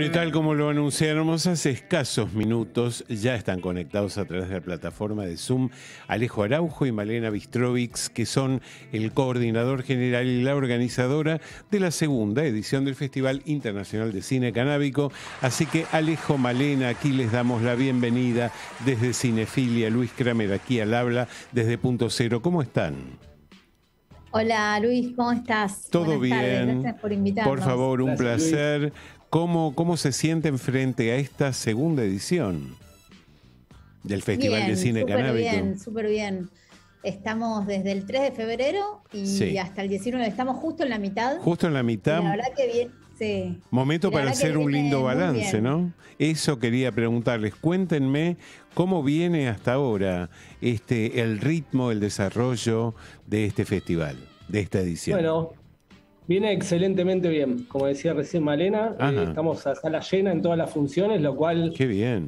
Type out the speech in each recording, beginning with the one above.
Bueno, y tal como lo anunciáramos hace escasos minutos, ya están conectados a través de la plataforma de Zoom Alejo Araujo y Malena Bistrovics, que son el coordinador general y la organizadora de la segunda edición del Festival Internacional de Cine Canábico. Así que Alejo, Malena, aquí les damos la bienvenida desde Cinefilia. Luis Kramer aquí al habla desde Punto Cero. ¿Cómo están? Hola Luis, ¿cómo estás? Todo Buenas tardes, bien. gracias por invitarnos. Por favor, un Gracias, placer. Luis. ¿Cómo se sienten frente a esta segunda edición del Festival Bien, de Cine Canábico? Bien, súper bien. Estamos desde el 3 de febrero y Sí. hasta el 19. Estamos justo en la mitad. Justo en la Y mitad. la verdad que bien, sí. Momento Y la para verdad que hacer un viene lindo muy balance, bien. ¿no? Eso quería preguntarles. Cuéntenme cómo viene hasta ahora el ritmo, el desarrollo de este festival, de esta edición. Bueno, viene excelentemente bien. Como decía recién Malena, Ajá. estamos a sala llena en todas las funciones, lo cual Qué bien.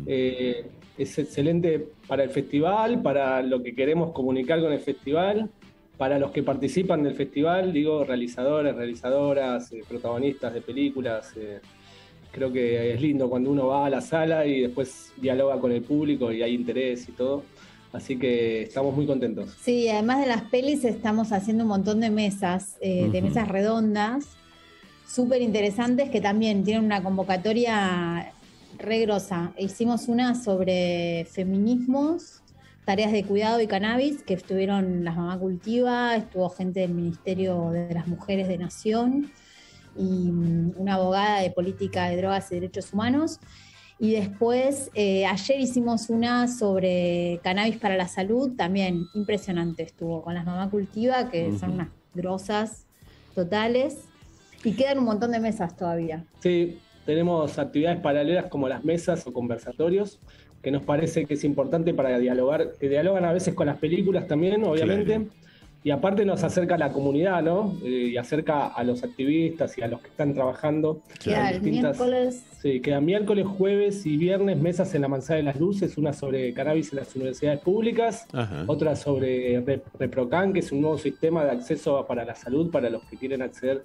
es excelente para el festival, para lo que queremos comunicar con el festival, para los que participan del festival, digo, realizadores, realizadoras, protagonistas de películas. Creo que es lindo cuando uno va a la sala y después dialoga con el público y hay interés y todo. Así que estamos muy contentos. Sí, además de las pelis estamos haciendo un montón de mesas, de mesas redondas, súper interesantes que también tienen una convocatoria re grosa. Hicimos una sobre feminismos, tareas de cuidado y cannabis, que estuvieron las Mamá Cultiva, estuvo gente del Ministerio de las Mujeres de Nación y una abogada de política de drogas y derechos humanos. Y después, ayer hicimos una sobre cannabis para la salud, también impresionante estuvo, con las Mamá Cultiva, que son unas grosas totales, y quedan un montón de mesas todavía. Sí, tenemos actividades paralelas como las mesas o conversatorios, que nos parece que es importante para dialogar, que dialogan a veces con las películas también, obviamente, Claro. y aparte nos acerca a la comunidad, ¿no? Y acerca a los activistas y a los que están trabajando. Queda en el miércoles. Sí, quedan miércoles, jueves y viernes mesas en la Manzana de las Luces, una sobre cannabis en las universidades públicas, Ajá. otra sobre ReproCan, que es un nuevo sistema de acceso para la salud, para los que quieren acceder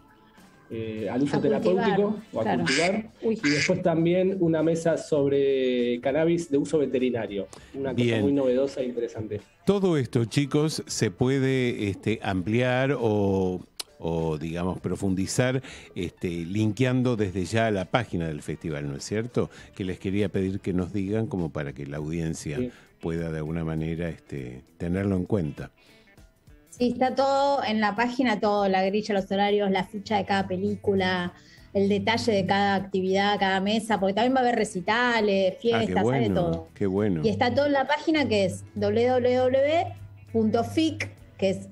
al uso A terapéutico cultivar, o a claro. cultivar. Uy. Y después también una mesa sobre cannabis de uso veterinario, una cosa Bien. muy novedosa e interesante. Todo esto, chicos, se puede ampliar o digamos, profundizar linkeando desde ya a la página del festival, ¿no es cierto? Que les quería pedir que nos digan como para que la audiencia Sí. pueda de alguna manera tenerlo en cuenta. Sí, está todo en la página, todo, la grilla, los horarios, la ficha de cada película, el detalle de cada actividad, cada mesa, porque también va a haber recitales, fiestas, qué hay de bueno, todo. qué bueno. Y está todo en la página que es www.fic, que es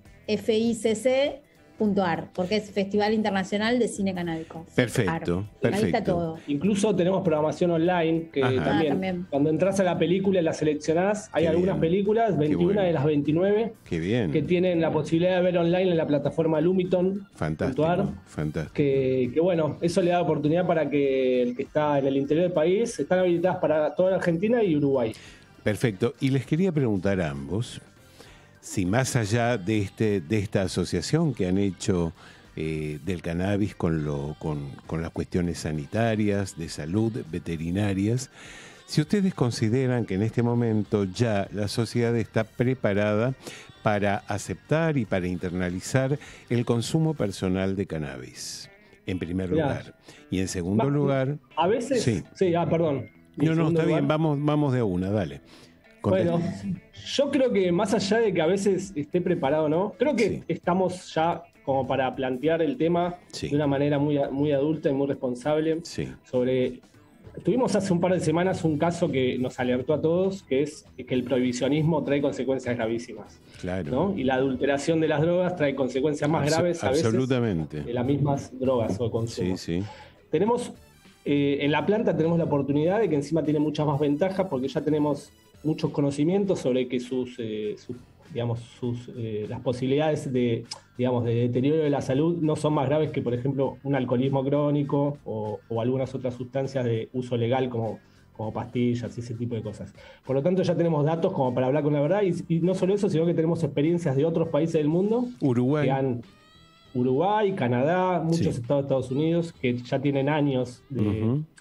FICC.ar, porque es Festival Internacional de Cine Canábico. Perfecto, Ahí está perfecto. todo. Incluso tenemos programación online que Ajá. también, cuando entras a la película y la seleccionás, hay Qué algunas bien. películas, 21 bueno. de las 29, Qué bien. que tienen la posibilidad de ver online en la plataforma Lumiton. Fantástico, fantástico. Que bueno, eso le da oportunidad para que el que está en el interior del país, están habilitadas para toda la Argentina y Uruguay. Perfecto. Y les quería preguntar a ambos si más allá de esta asociación que han hecho del cannabis con las cuestiones sanitarias, de salud, veterinarias, si ustedes consideran que en este momento ya la sociedad está preparada para aceptar y para internalizar el consumo personal de cannabis, en primer Mirá. lugar. Y en segundo lugar... A veces, Sí. perdón. En No, segundo está bien, lugar, vamos de a una, dale. Bueno, yo creo que más allá de que a veces esté preparado o no, creo que Sí. estamos ya como para plantear el tema Sí. de una manera muy adulta y muy responsable. Sí. Tuvimos hace un par de semanas un caso que nos alertó a todos, que es que el prohibicionismo trae consecuencias gravísimas, Claro. ¿no? Y la adulteración de las drogas trae consecuencias más graves a veces Absolutamente. de las mismas drogas o consumo. Sí, sí. Tenemos, en la planta tenemos la oportunidad de que encima tiene muchas más ventajas porque ya tenemos muchos conocimientos sobre que las posibilidades de deterioro de la salud no son más graves que, por ejemplo, un alcoholismo crónico o algunas otras sustancias de uso legal como pastillas y ese tipo de cosas. Por lo tanto, ya tenemos datos como para hablar con la verdad y no solo eso, sino que tenemos experiencias de otros países del mundo Uruguay. Uruguay, Canadá, muchos Sí. estados de Estados Unidos que ya tienen años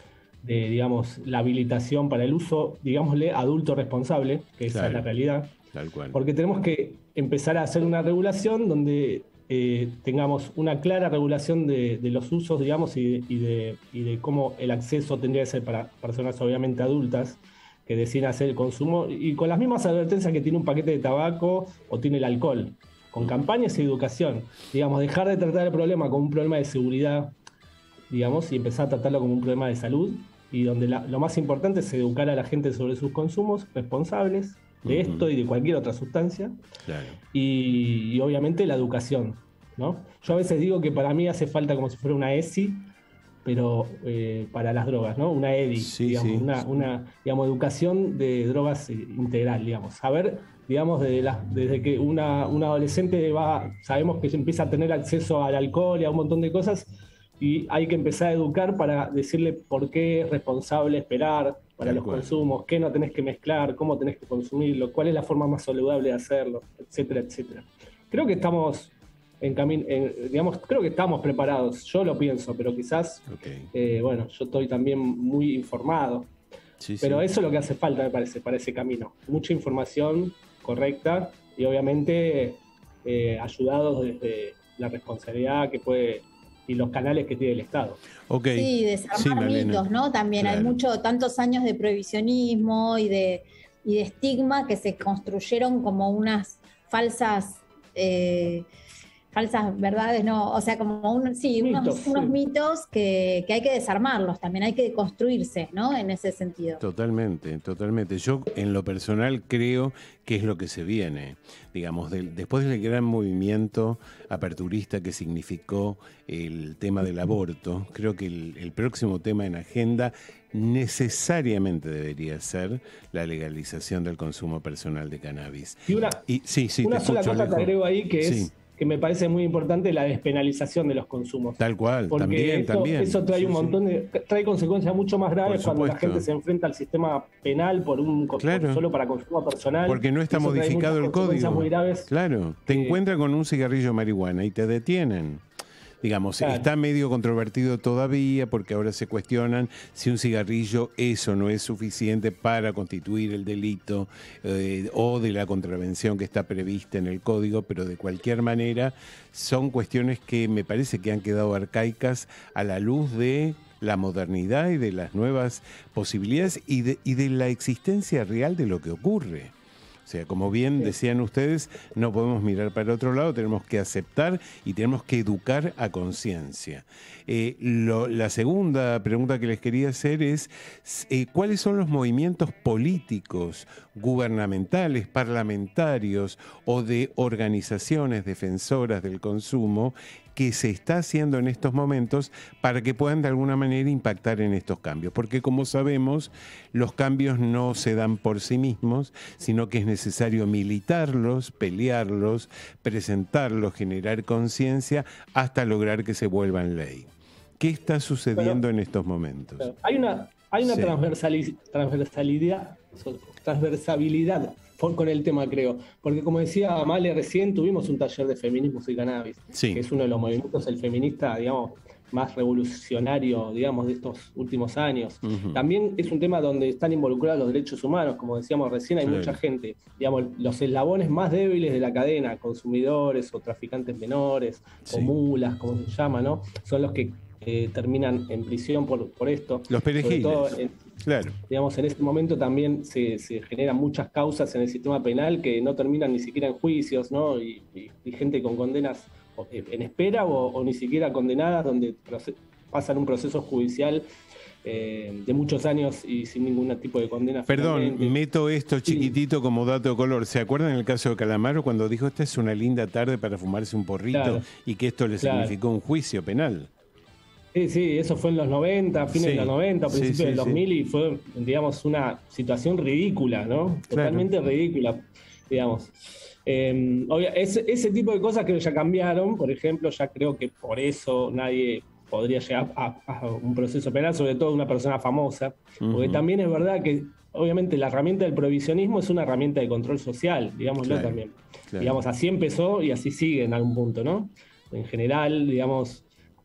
digamos, la habilitación para el uso, digámosle, adulto responsable, que esa es la realidad. Tal cual. Porque tenemos que empezar a hacer una regulación donde tengamos una clara regulación de los usos, digamos, y de cómo el acceso tendría que ser para personas obviamente adultas que deciden hacer el consumo, y con las mismas advertencias que tiene un paquete de tabaco o tiene el alcohol, con campañas y educación. Digamos, dejar de tratar el problema como un problema de seguridad, digamos, y empezar a tratarlo como un problema de salud, y donde lo más importante es educar a la gente sobre sus consumos responsables de esto y de cualquier otra sustancia. Claro. Y obviamente la educación, ¿no? Yo a veces digo que para mí hace falta como si fuera una ESI, pero para las drogas, ¿no? Una EDI, digamos, una digamos, educación de drogas integral, digamos. Saber, digamos, desde que una adolescente sabemos que empieza a tener acceso al alcohol y a un montón de cosas, y hay que empezar a educar para decirle por qué es responsable esperar para los consumos, qué no tenés que mezclar, cómo tenés que consumirlo, cuál es la forma más saludable de hacerlo, etcétera, etcétera. Creo que estamos en camino, digamos, creo que estamos preparados, yo lo pienso, pero quizás, bueno, yo estoy también muy informado, pero eso es lo que hace falta, me parece, para ese camino. Mucha información correcta y obviamente ayudados desde la responsabilidad que puede y los canales que tiene el Estado. Sí, desarmar mitos, ¿no? También hay tantos años de prohibicionismo y de estigma que se construyeron como unas falsas verdades, no, o sea, como unos mitos que hay que desarmarlos, también hay que construirse, ¿no? En ese sentido. Totalmente. Yo, en lo personal, creo que es lo que se viene. Digamos, después del gran movimiento aperturista que significó el tema del aborto, creo que el próximo tema en agenda necesariamente debería ser la legalización del consumo personal de cannabis. Y una sola cosa te agrego ahí, que es que me parece muy importante, la despenalización de los consumos. Tal cual, porque también. Eso trae un montón trae consecuencias mucho más graves cuando la gente se enfrenta al sistema penal solo para consumo personal. Porque no está modificado el código. Muy graves. Claro, te encuentran con un cigarrillo de marihuana y te detienen. Digamos, está medio controvertido todavía porque ahora se cuestionan si un cigarrillo eso no es suficiente para constituir el delito o de la contravención que está prevista en el código, pero de cualquier manera son cuestiones que me parece que han quedado arcaicas a la luz de la modernidad y de las nuevas posibilidades y de la existencia real de lo que ocurre. O sea, como bien decían ustedes, no podemos mirar para otro lado, tenemos que aceptar y tenemos que educar a conciencia. La segunda pregunta que les quería hacer es, ¿cuáles son los movimientos políticos, gubernamentales, parlamentarios o de organizaciones defensoras del consumo que se está haciendo en estos momentos para que puedan de alguna manera impactar en estos cambios? Porque como sabemos, los cambios no se dan por sí mismos, sino que es necesario militarlos, pelearlos, presentarlos, generar conciencia hasta lograr que se vuelvan ley. ¿Qué está sucediendo en estos momentos? Hay una transversalidad con el tema, creo. Porque como decía Amale recién, tuvimos un taller de feminismo y cannabis, que es uno de los movimientos, el feminista, digamos, más revolucionario, digamos, de estos últimos años. También es un tema donde están involucrados los derechos humanos, como decíamos recién, hay mucha gente, digamos, los eslabones más débiles de la cadena, consumidores o traficantes menores, o mulas, como se llama, ¿no? Son los que terminan en prisión por esto. Los perejiles. Claro. Digamos, en este momento también se generan muchas causas en el sistema penal que no terminan ni siquiera en juicios, ¿no? Y gente con condenas en espera o ni siquiera condenadas, donde pasan un proceso judicial de muchos años y sin ningún tipo de condena. Perdón, finalmente. meto esto chiquitito como dato de color. ¿Se acuerdan el caso de Calamaro cuando dijo esta es una linda tarde para fumarse un porrito y que esto le significó un juicio penal? Sí, eso fue en los 90, fines de los 90, principios del 2000, y fue, digamos, una situación ridícula, ¿no? Totalmente ridícula, digamos. Ese tipo de cosas que ya cambiaron, por ejemplo, ya creo que por eso nadie podría llegar a un proceso penal, sobre todo una persona famosa, porque también es verdad que, obviamente, la herramienta del prohibicionismo es una herramienta de control social, digámoslo también. Digamos, así empezó y así sigue en algún punto, ¿no? En general, digamos,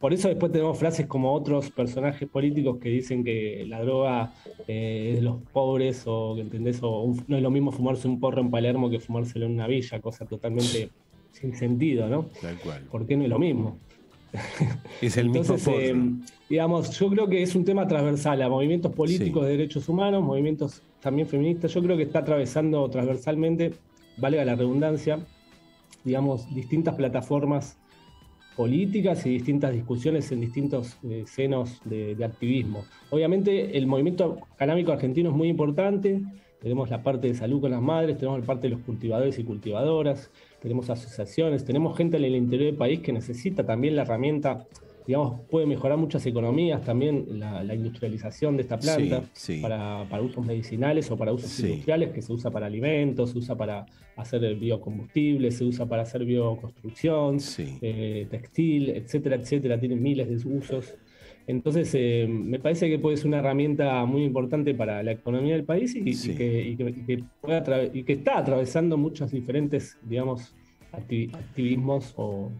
por eso después tenemos frases como otros personajes políticos que dicen que la droga es de los pobres, o ¿entendés? No es lo mismo fumarse un porro en Palermo que fumárselo en una villa, cosa totalmente sin sentido, ¿no? Tal cual. ¿Por qué no es lo mismo? Es el mismo porro. Digamos, yo creo que es un tema transversal a movimientos políticos de derechos humanos, movimientos también feministas. Yo creo que está atravesando transversalmente, valga la redundancia, digamos, distintas plataformas políticas y distintas discusiones en distintos senos de activismo. Obviamente el movimiento canábico argentino es muy importante. Tenemos la parte de salud con las madres, tenemos la parte de los cultivadores y cultivadoras, tenemos asociaciones, tenemos gente en el interior del país que necesita también la herramienta, digamos, puede mejorar muchas economías también la industrialización de esta planta para usos medicinales o para usos industriales, que se usa para alimentos, se usa para hacer biocombustibles, se usa para hacer bioconstrucción, textil, etcétera, etcétera, tiene miles de usos. Entonces, me parece que puede ser una herramienta muy importante para la economía del país y que está atravesando muchos diferentes, digamos, activismos o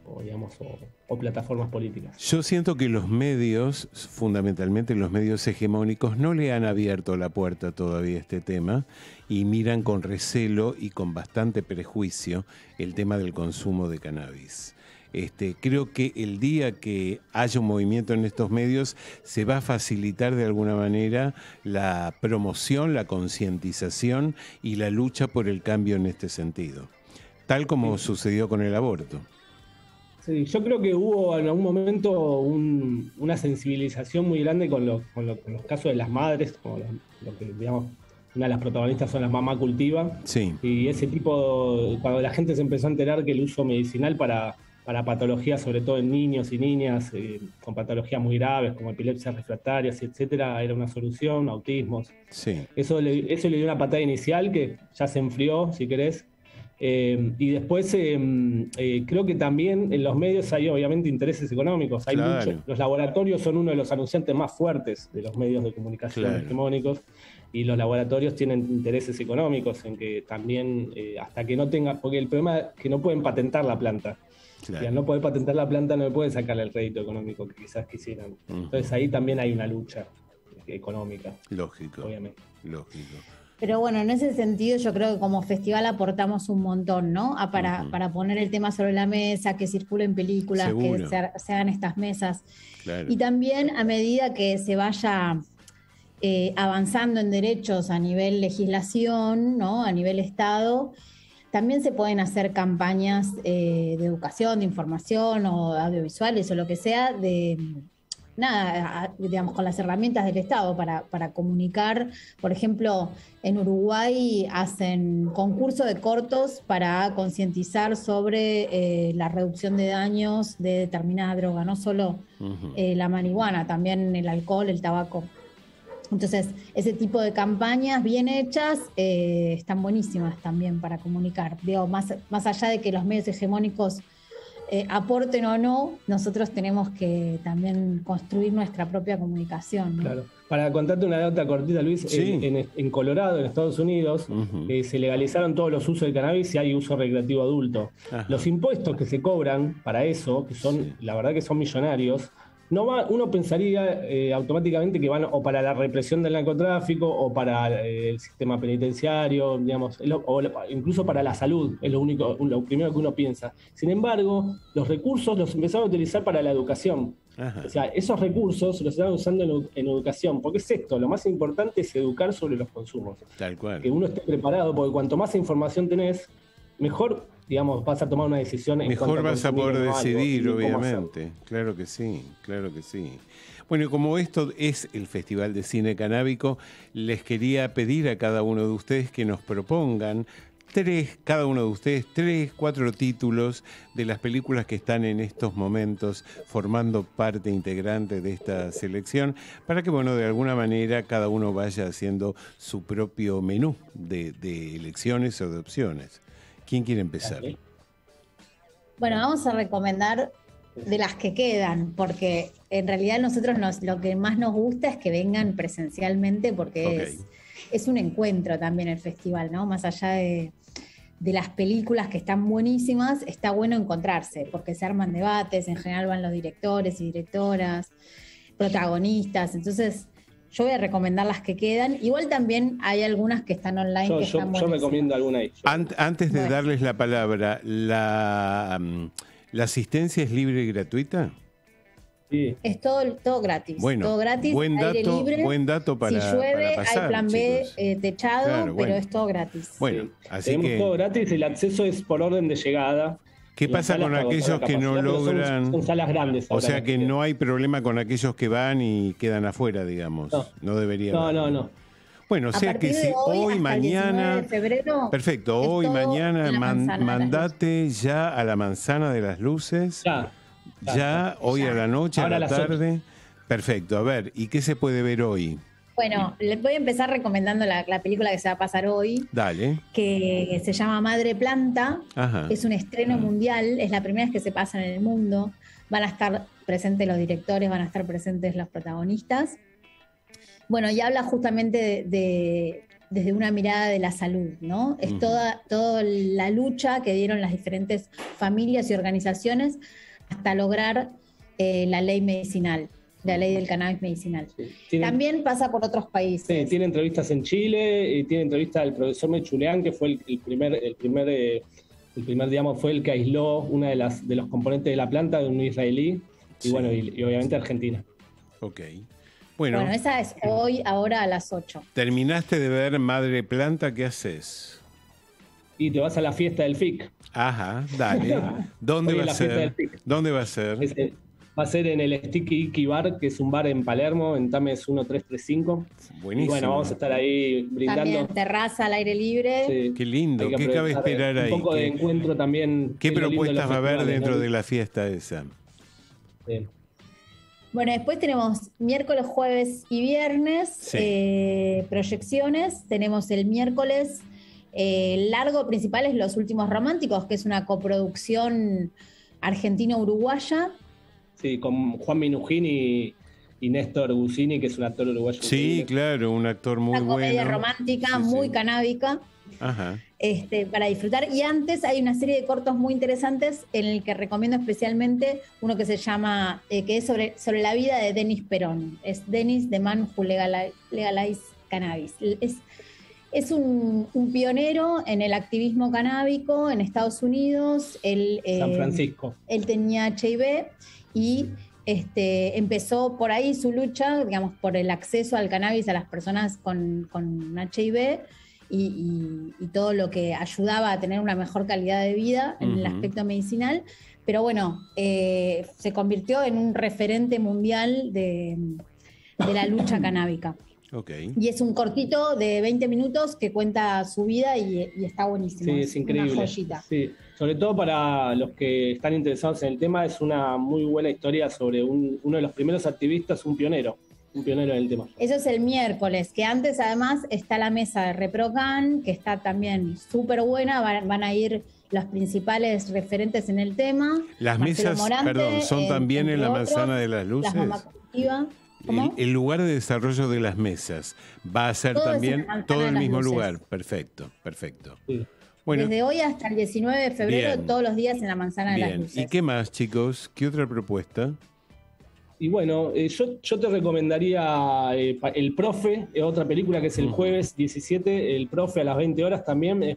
plataformas políticas. Yo siento que los medios, fundamentalmente los medios hegemónicos, no le han abierto la puerta todavía a este tema y miran con recelo y con bastante prejuicio el tema del consumo de cannabis. Creo que el día que haya un movimiento en estos medios se va a facilitar de alguna manera la promoción, la concientización y la lucha por el cambio en este sentido, tal como sucedió con el aborto. Sí, yo creo que hubo en algún momento una sensibilización muy grande con los casos de las madres, como lo que, digamos, una de las protagonistas son las Mamá Cultiva. Sí. Y ese tipo, cuando la gente se empezó a enterar que el uso medicinal para patologías, sobre todo en niños y niñas, con patologías muy graves como epilepsias refractarias, etcétera, era una solución, autismos. Sí. Eso le dio una patada inicial que ya se enfrió, si querés. Y después creo que también en los medios hay obviamente intereses económicos. Hay los laboratorios son uno de los anunciantes más fuertes de los medios de comunicación hegemónicos, y los laboratorios tienen intereses económicos en que también, hasta que no tengan, porque el problema es que no pueden patentar la planta. Y al no poder patentar la planta no pueden sacarle el rédito económico que quizás quisieran. Entonces ahí también hay una lucha económica. Lógico. Obviamente. Lógico. Pero bueno, en ese sentido yo creo que como festival aportamos un montón, ¿no? Para poner el tema sobre la mesa, que circulen películas, seguro, que se hagan estas mesas. Claro. Y también a medida que se vaya avanzando en derechos a nivel legislación, ¿no? A nivel Estado, también se pueden hacer campañas de educación, de información o audiovisuales o lo que sea, digamos, con las herramientas del Estado para comunicar. Por ejemplo, en Uruguay hacen concurso de cortos para concientizar sobre la reducción de daños de determinada droga, no solo la marihuana, también el alcohol, el tabaco. Entonces, ese tipo de campañas bien hechas están buenísimas también para comunicar. Digo, más allá de que los medios hegemónicos aporten o no, nosotros tenemos que también construir nuestra propia comunicación, ¿no? Claro. Para contarte una nota cortita, Luis, en Colorado, en Estados Unidos, se legalizaron todos los usos de cannabis y hay uso recreativo adulto. Ajá. Los impuestos que se cobran para eso, que son, la verdad que son millonarios, uno pensaría automáticamente que van o para la represión del narcotráfico o para el sistema penitenciario, digamos, incluso para la salud, es lo primero que uno piensa. Sin embargo, los recursos los empezaron a utilizar para la educación. Ajá. O sea, esos recursos los estaban usando en educación, porque es esto, lo más importante es educar sobre los consumos. Tal cual. Que uno esté preparado, porque cuanto más información tenés, mejor, digamos, vas a tomar una decisión. Mejor vas a poder decidir, obviamente. Claro que sí, claro que sí. Bueno, y como esto es el Festival de Cine Canábico, les quería pedir a cada uno de ustedes que nos propongan cada uno de ustedes, 3, 4 títulos de las películas que están en estos momentos formando parte integrante de esta selección, para que, bueno, de alguna manera cada uno vaya haciendo su propio menú de elecciones o de opciones. ¿Quién quiere empezar? Bueno, vamos a recomendar de las que quedan, porque en realidad a nosotros lo que más nos gusta es que vengan presencialmente, porque es un encuentro también el festival, ¿no? Más allá de las películas que están buenísimas, está bueno encontrarse, porque se arman debates, en general van los directores y directoras, protagonistas, entonces yo voy a recomendar las que quedan. Igual también hay algunas que están online que están buenísimas. Yo recomiendo alguna ahí. Antes de darles la palabra, ¿la asistencia es libre y gratuita? Sí. Es todo gratis. Bueno, todo gratis, buen aire dato, libre. buen dato para si llueve, para pasar, hay plan B techado, claro, pero bueno. es todo gratis. Bueno, Sí. así Tenemos que todo gratis, el acceso es por orden de llegada. ¿qué pasa con aquellos que no logran? Son salas grandes. O sea que no hay problema con aquellos que van y quedan afuera, digamos. No debería haber. No. Bueno, o sea que si hoy, mañana, de febrero, perfecto, hoy, mañana, mandate ya a la Manzana de las Luces. Ya, hoy a la noche, ahora a la tarde. Perfecto, a ver, ¿y qué se puede ver hoy? Bueno, les voy a empezar recomendando la película que se va a pasar hoy. Dale. Que se llama Madre Planta. Ajá. Es un estreno mundial, es la primera vez que se pasa en el mundo. Van a estar presentes los directores, van a estar presentes los protagonistas. Bueno, y habla justamente desde una mirada de la salud, ¿no? Es toda la lucha que dieron las diferentes familias y organizaciones hasta lograr la ley medicinal, la ley del cannabis medicinal. Sí, también pasa por otros países. Sí, tiene entrevistas en Chile, y tiene entrevistas del profesor Mechuleán, que fue el primer, digamos, fue el que aisló una de los componentes de la planta de un israelí, y bueno, y obviamente Argentina. Ok. Bueno, esa es hoy, ahora a las 8. ¿Terminaste de ver Madre Planta? ¿Qué haces? Y te vas a la fiesta del FIC. Ajá, dale. ¿Dónde va a ser? ¿Dónde va a ser? Va a ser en el Sticky Icky Bar, que es un bar en Palermo, en Tames 1335. Buenísimo. Y bueno, vamos a estar ahí brindando. También terraza al aire libre. Sí. Qué lindo. ¿Qué cabe esperar ahí? Un poco de encuentro también. ¿Qué propuestas va a haber dentro de la fiesta esa? Sí. Bueno, después tenemos miércoles, jueves y viernes, proyecciones. Tenemos el miércoles, el largo principal es Los Últimos Románticos, que es una coproducción argentino-uruguaya. Sí, con Juan Minujín y Néstor Gusini, que es un actor uruguayo. Sí, increíble. Claro, un actor muy bueno. Una comedia romántica, muy canábica. Ajá. Para disfrutar. Y antes hay una serie de cortos muy interesantes en el que recomiendo especialmente uno que se llama, que es sobre la vida de Denis Perón. Es Denis, the man who legalized cannabis. Es un pionero en el activismo canábico en Estados Unidos. San Francisco. Él tenía HIV y empezó por ahí su lucha, digamos, por el acceso al cannabis a las personas con HIV. Y todo lo que ayudaba a tener una mejor calidad de vida en el aspecto medicinal, pero bueno, se convirtió en un referente mundial de la lucha canábica. Okay. Y es un cortito de 20 minutos que cuenta su vida y está buenísimo. Sí, es increíble. Una joyita. Sí. Sobre todo para los que están interesados en el tema, es una muy buena historia sobre uno de los primeros activistas, un pionero en el tema. Eso es el miércoles, que antes además está la mesa de ReproCan, que está también súper buena, van a ir los principales referentes en el tema. Las Marcelo mesas, Morante, perdón, son también en la Manzana de las Luces. El lugar de desarrollo de las mesas va a ser todo también todo el mismo lugar. Perfecto. Sí. Bueno, desde hoy hasta el 19 de febrero, todos los días en la Manzana de las Luces. ¿Y qué más, chicos? ¿Qué otra propuesta? Y bueno, yo te recomendaría El Profe, otra película que es el jueves 17, El Profe a las 20 horas también.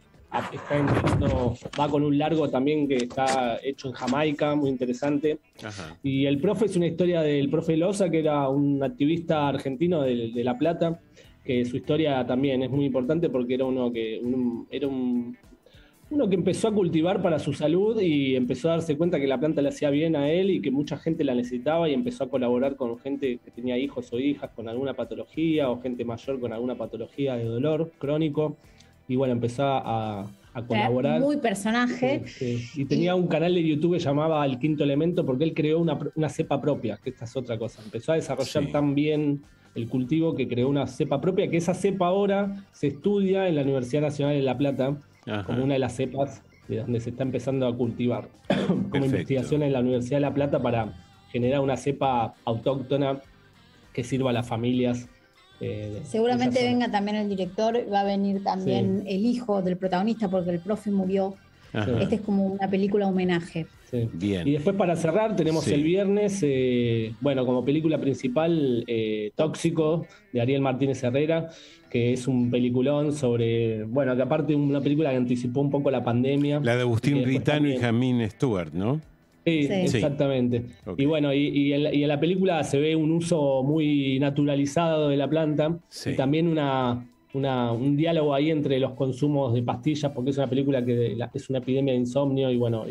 Va con un largo también que está hecho en Jamaica, muy interesante. Ajá. Y El Profe es una historia del profe Loza, que era un activista argentino de La Plata, que su historia también es muy importante porque era uno que empezó a cultivar para su salud y empezó a darse cuenta que la planta le hacía bien a él y que mucha gente la necesitaba, y empezó a colaborar con gente que tenía hijos o hijas con alguna patología, o gente mayor con alguna patología de dolor crónico, y bueno, empezó a colaborar. Muy personaje. Y tenía un canal de YouTube que llamaba El Quinto Elemento, porque él creó una cepa propia, que esta es otra cosa. Empezó a desarrollar tan bien el cultivo que creó una cepa propia, que esa cepa ahora se estudia en la Universidad Nacional de La Plata. Ajá. Como una de las cepas de donde se está empezando a cultivar como investigación en la Universidad de La Plata para generar una cepa autóctona que sirva a las familias Seguramente de esa venga también el director, va a venir también el hijo del protagonista porque el profe murió. Ajá. Este es como una película homenaje. Sí. Bien. Y después para cerrar tenemos el viernes, bueno, como película principal, Tóxico, de Ariel Martínez Herrera, que es un peliculón sobre, bueno, que aparte una película que anticipó un poco la pandemia. La de Agustín Ritano también, y Jamín Stewart, ¿no? Sí, Sí. exactamente. Okay. Y bueno, y en la película se ve un uso muy naturalizado de la planta y también un diálogo ahí entre los consumos de pastillas, porque es una película que es una epidemia de insomnio y bueno,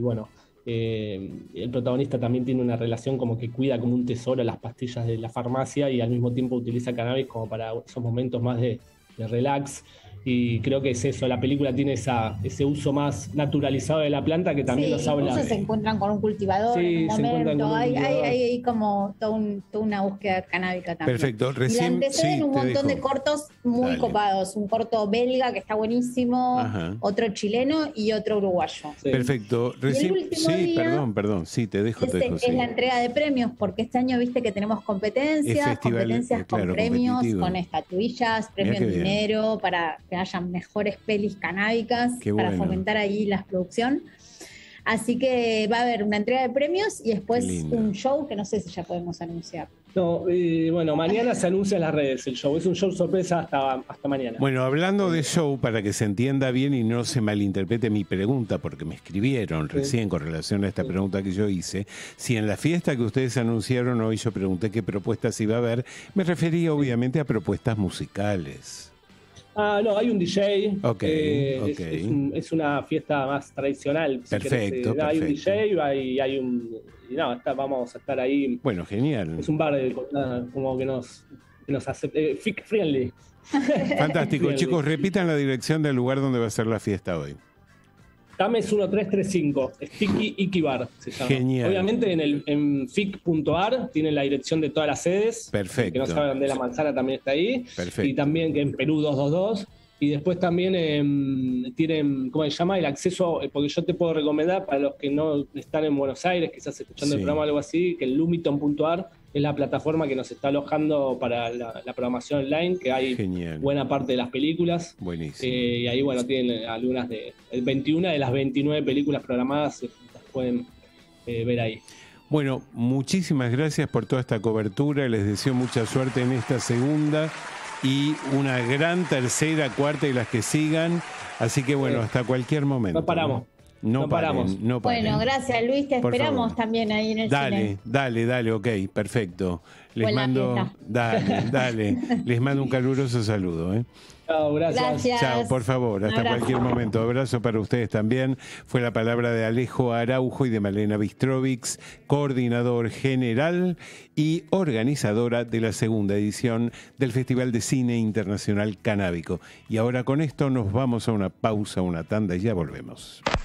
el protagonista también tiene una relación como que cuida como un tesoro las pastillas de la farmacia y al mismo tiempo utiliza cannabis como para esos momentos más de relax. Y creo que es eso, la película tiene ese uso más naturalizado de la planta que también nos habla. Incluso se encuentran con un cultivador en un momento, hay como toda una búsqueda canábica también. Perfecto. Y la anteceden un montón de cortos muy copados, un corto belga que está buenísimo, otro chileno y otro uruguayo. Sí. Perfecto. Perdón, sí, te dejo. Es la entrega de premios, porque este año viste que tenemos competencias con premios, con estatuillas, premios en dinero, para que haya mejores pelis canábicas para fomentar ahí la producción. Así que va a haber una entrega de premios y después un show que no sé si ya podemos anunciar. No, bueno, mañana se anuncia en las redes el show. Es un show sorpresa hasta mañana. Bueno, hablando de show, para que se entienda bien y no se malinterprete mi pregunta, porque me escribieron recién con relación a esta pregunta que yo hice, si en la fiesta que ustedes anunciaron hoy yo pregunté qué propuestas iba a haber, me refería obviamente a propuestas musicales. No, hay un DJ. Okay. Es una fiesta más tradicional. Perfecto. Hay un DJ vamos a estar ahí. Bueno, genial. Es un bar como que nos hace FIC friendly. Fantástico. Friendly. Chicos, repitan la dirección del lugar donde va a ser la fiesta hoy. Tames 1335, Sticky Iki Bar se llama. Genial. Obviamente en fic.ar tienen la dirección de todas las sedes. Perfecto. Que no saben de la manzana también está ahí. Perfecto. Y también que en Perú 222. Y después también tienen, ¿cómo se llama? El acceso, porque yo te puedo recomendar para los que no están en Buenos Aires, quizás escuchando el programa o algo así, que el Lumiton.ar es la plataforma que nos está alojando para la programación online, que hay buena parte de las películas. Buenísimo. Y ahí, bueno, tienen algunas 21 de las 29 películas programadas, las pueden ver ahí. Bueno, muchísimas gracias por toda esta cobertura. Les deseo mucha suerte en esta segunda y una gran tercera, cuarta y las que sigan. Así que bueno, hasta cualquier momento. No paramos. No paramos. Bueno, gracias Luis, te esperamos también ahí en el cine. Dale, ok, perfecto. Les mando, les mando un caluroso saludo. Chao, gracias. Chao, por favor, hasta cualquier momento. Abrazo para ustedes también. Fue la palabra de Alejo Araujo y de Malena Bistrovix, coordinador general y organizadora de la segunda edición del Festival de Cine Internacional Canábico. Y ahora con esto nos vamos a una pausa, una tanda y ya volvemos.